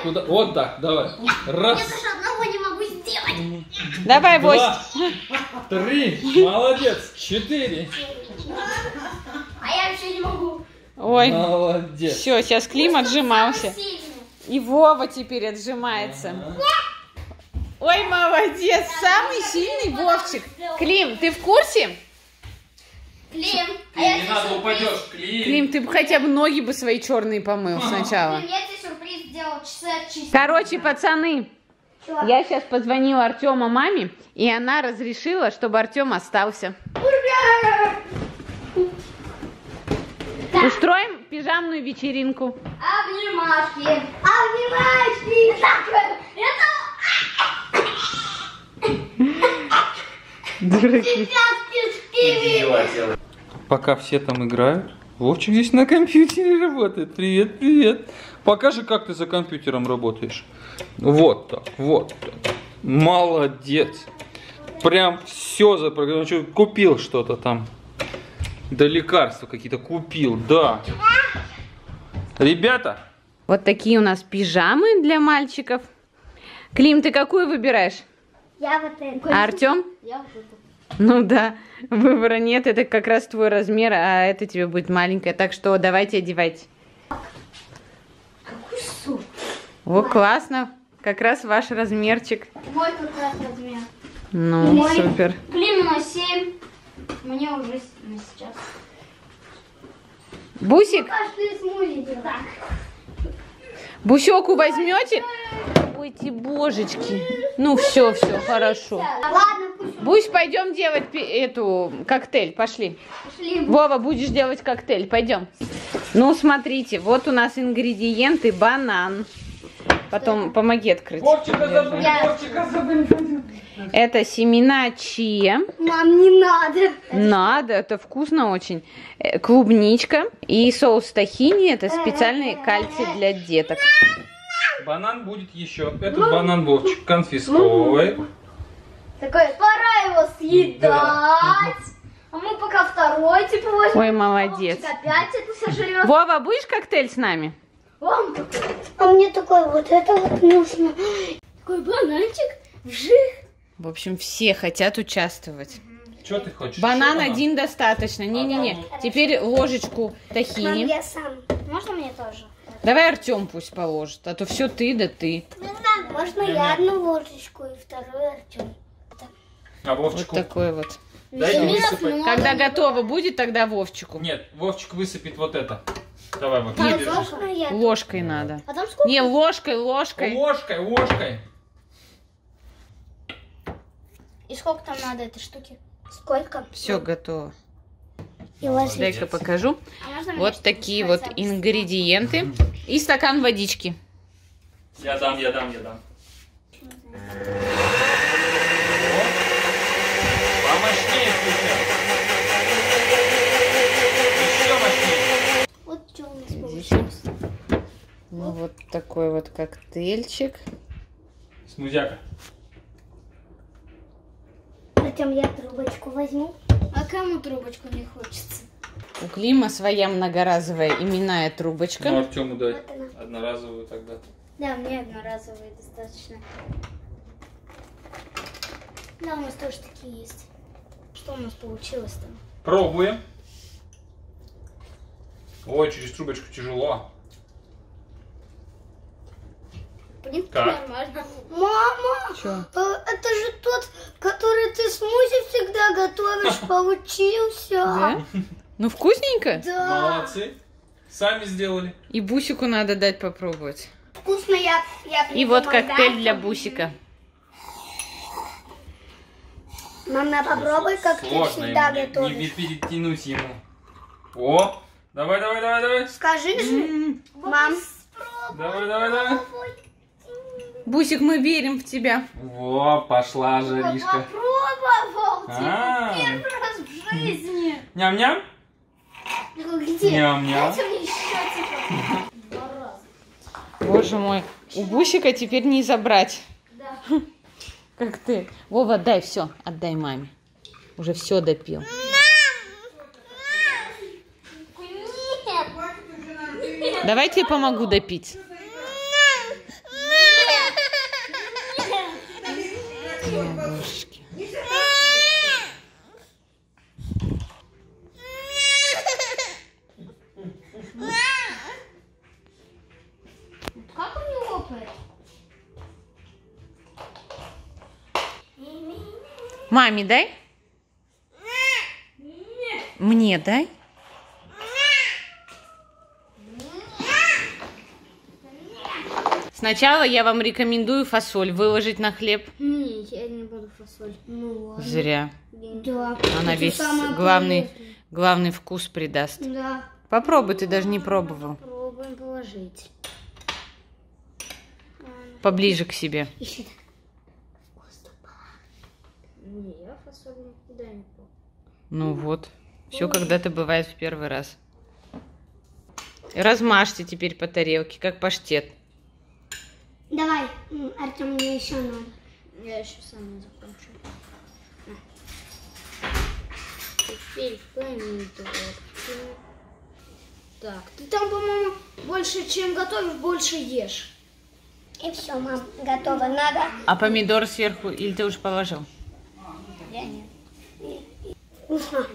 Куда? Вот так, давай. Раз. Я даже одного не могу сделать. Давай, Вось. 2, 3. Молодец. 4. А я еще не могу. Ой. Молодец. Все, сейчас Клим отжимался. И Вова теперь отжимается. Ой, молодец. Самый сильный Вовчик. Клим, ты в курсе? Клим. Ты не надо упадешь, Клим. Клим, ты бы хотя бы ноги бы свои черные помыл сначала. Клим, я тебе сюрприз сделал. Часы. Короче, пацаны, я сейчас позвонила Артема маме, и она разрешила, чтобы Артем остался. Устроим пижамную вечеринку. Обнимашки. Обнимашки. Дураки. Пока все там играют, Вовчик здесь на компьютере работает. Привет, привет. Покажи, как ты за компьютером работаешь. Вот так, вот так. Молодец. Прям все запрограммировал. Купил что-то там. Да лекарства какие-то купил, да. Ребята. Вот такие у нас пижамы для мальчиков. Клим, ты какую выбираешь? Я вот это. А Артем? Я вот это. Ну да, выбора нет, это как раз твой размер, а это тебе будет маленькая. Так что давайте одевайте. Какой суп? О, классно. Как раз ваш размерчик. Мой как раз размер. Ну, Мой. супер. Климу на 7. Мне уже на сейчас. Бусик, Пошли смузи. Так. бусёку возьмете? Ой, ты божечки. Ну, все, хорошо. Ладно, пусть. Бусь, пойдем делать эту коктейль. Пошли. Пошли. Вова, будешь делать коктейль. Пойдем. Ну, смотрите, вот у нас ингредиенты: банан. Потом помоги открыть. Вовчика забыл, Вовчика забыл. Это семена чиа. Мам, не надо. Надо, это вкусно очень. Клубничка и соус тахини. Это специальный кальций для деток. Банан будет еще. Этот банан Вовчик конфисковывает. Такой, пора его съедать. Да. А мы пока второй, типа, возьмем. Ой, молодец. Вовчик опять это сожрет. Вова, будешь коктейль с нами? А мне такой вот это вот нужно. Такой бананчик, вжих. В общем, все хотят участвовать. Что ты хочешь? Банан Еще один достаточно. Не-не-не. Теперь ложечку Мам, тахини. я сам. Можно мне тоже? Давай Артем пусть положит, а то все ты да ты. Можно я одну ложечку и вторую Артем. А Вот Вовчику? такой вот. Дай мне высыпать. Когда готово будет, тогда Вовчику. Нет, Вовчик высыпет вот это. Давай, Вовчик, А держи. можно я? Ложкой надо. А там сколько? Не, ложкой. Ложкой, ложкой. И сколько там надо этой штуки? Сколько? Все готово. И ложечка. Дай-ка покажу. А можно мне Вот что-то такие вот сказать? ингредиенты. И стакан водички. Я дам. Помощнее включай. Еще мощнее. Вот что у нас получилось. Ну, вот такой вот коктейльчик. Смузяка. Затем я трубочку возьму. А кому трубочку не хочется? У Клима своя многоразовая именная трубочка. Ну, Артему дай. Вот она. Одноразовую тогда. Да, мне одноразовые достаточно. Да, у нас тоже такие есть. Что у нас получилось-то? Пробуем. Ой, через трубочку тяжело. В принципе, Как? нормально. Мама, Чё? это же тот, который ты смузи всегда готовишь, получился. Да? Ну, вкусненько? Да. Молодцы. Сами сделали. И Бусику надо дать попробовать. Вкусно я И вот помогаю. коктейль для Бусика. Мама, попробуй, как ты Сложно всегда ему, не готовишь. перетянуть ему. О, давай. Скажи же, мам. Давай. Бусик, мы верим в тебя. Во, пошла жаришка. Попробовал А. первый раз в жизни. Ням-ням? Где? Ням-ням. Дайте мне еще типа. Два раза. Боже мой, у Бусика теперь не забрать. Да. Коктейль. Вова, отдай все, отдай маме. Уже все допил. Нет. Давай я тебе помогу допить. Лягушки. Как он не лопает? Маме дай. Мне дай. Сначала я вам рекомендую фасоль выложить на хлеб. Нет, я не буду фасоль. Ну ладно. Зря. Да. Она Это весь самое главный вкус придаст. полезное. Да. Попробуй, ты даже не пробовал. Попробуем положить. Поближе к себе. Еще так. Не, я фасоль никуда не пробую. Ну вот. Все когда-то бывает в первый раз. Размажьте теперь по тарелке, как паштет. Давай, Артем, мне еще надо. Я еще сама закончу. Теперь помидорки. Так, ты там, по-моему, больше, чем готовишь, больше ешь. И все, мам, готово. Надо. А помидор сверху или ты уже положил? Я нет. Вкусно.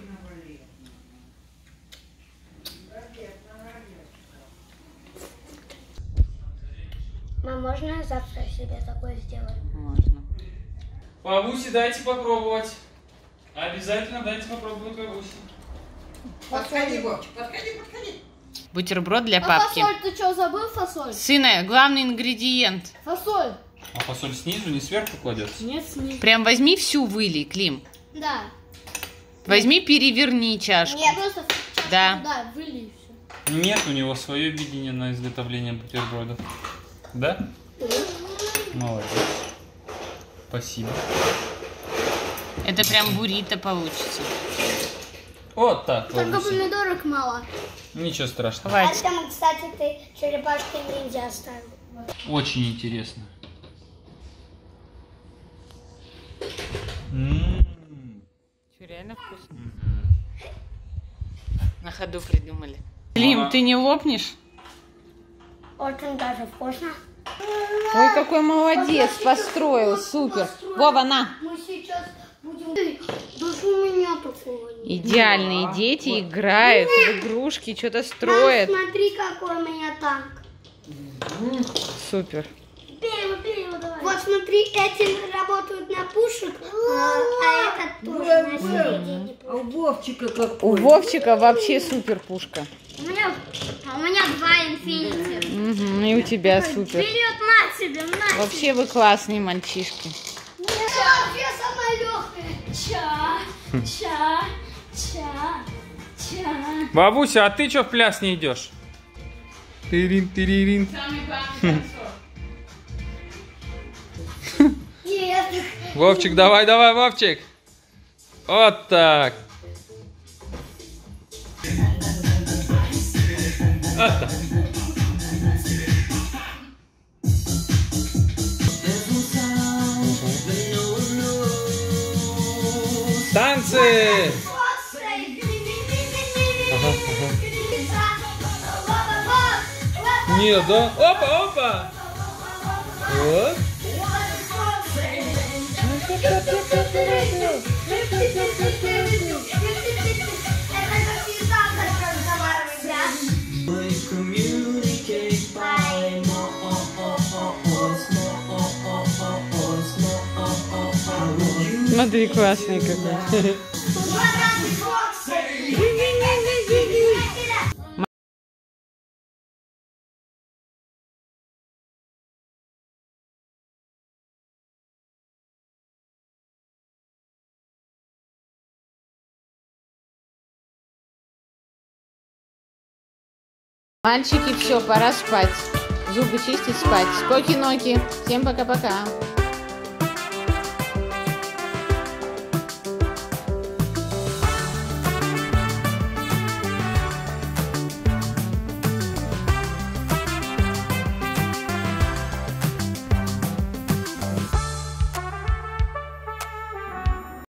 Мам, можно я завтра себе такое сделаю? Можно. Павуси, дайте попробовать. Обязательно дайте попробовать павуси. Подходи, Вовчик, подходи. Бутерброд для А папки. фасоль, ты что, забыл фасоль? Сына, главный ингредиент. Фасоль. А фасоль снизу, не сверху кладется? Нет, снизу. Прям возьми всю вылей, Клим. Да. Возьми, переверни чашку. Нет, просто в чашку, Да. да, вылей все. Нет у него свое видение на изготовление бутербродов. Да? Молодец. Спасибо. Это прям буррито получится. Вот так, Только павуси. помидорок мало. Ничего страшного. Хватит. Артем, кстати, ты черепашки ниндзя оставил. Очень интересно. Что, реально вкусно? На ходу придумали. Клим, Мама. ты не лопнешь? Очень даже вкусно. Ой, какой молодец, построил, супер. Вова, на. Мы сейчас будем... Даже у меня такого нет. Идеальные дети играют в игрушки, что-то строят. Мам, смотри, какой у меня танк. Супер. Бей его, давай. Вот смотри, эти работают на пушек, а этот тоже на середине. А у Вовчика какой? У Вовчика вообще супер пушка. У меня два инфинити. Угу, и у тебя супер. Вперед, на тебе, на тебе. Вообще вы классные мальчишки. Я самая легкая. Ча. Бабуся, а ты что в пляс не идешь? Тырин. Нет. Вовчик, давай, Вовчик. Вот так. Вот так. Танцы! Нет, да? Опа! Вот. Смотри, классный какой. Мальчики, все, пора спать. Зубы чистить, спать. Скоки-ноки. Всем пока-пока.